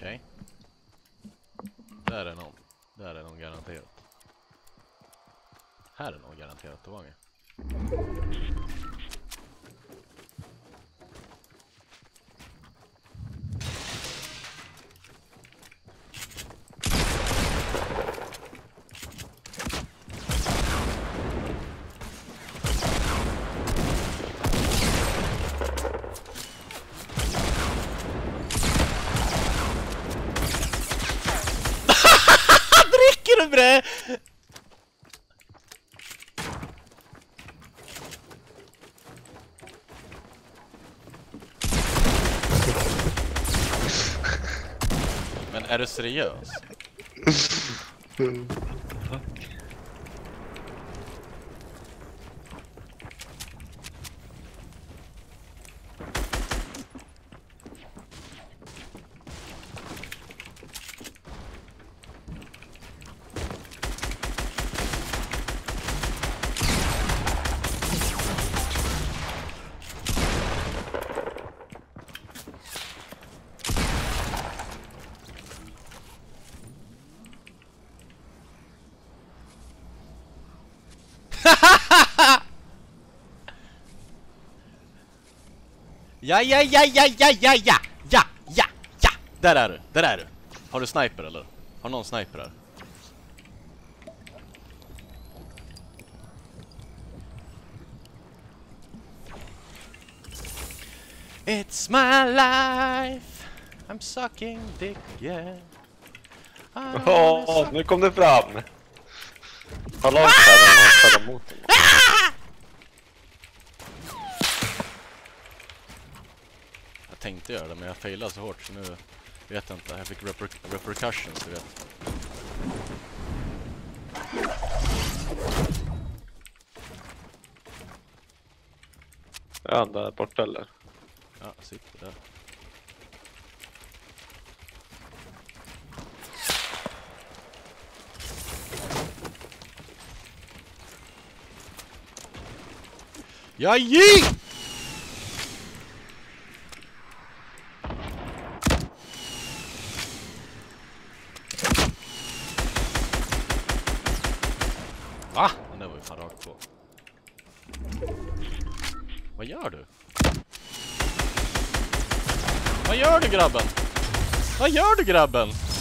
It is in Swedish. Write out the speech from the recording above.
Okej. Där är någon. Där är någon garanterat. Här är någon garanterat tillbaka. Dricker du bre? Men är du seriös? Ja. Där är du. Har du sniper eller? Har någon sniper här? It's my life. I'm sucking dick, yeah. Nu kom det fram. Har långt här någon mot honom. Jag tänkte göra det, men jag failade så hårt så nu vet jag inte. Jag fick repercussions, du vet. Ja, där borta eller? Ja, sitter där. Jajj! Va? Den där var ju fan rakt på. Vad gör du? Vad gör du grabben? Vad gör du grabben?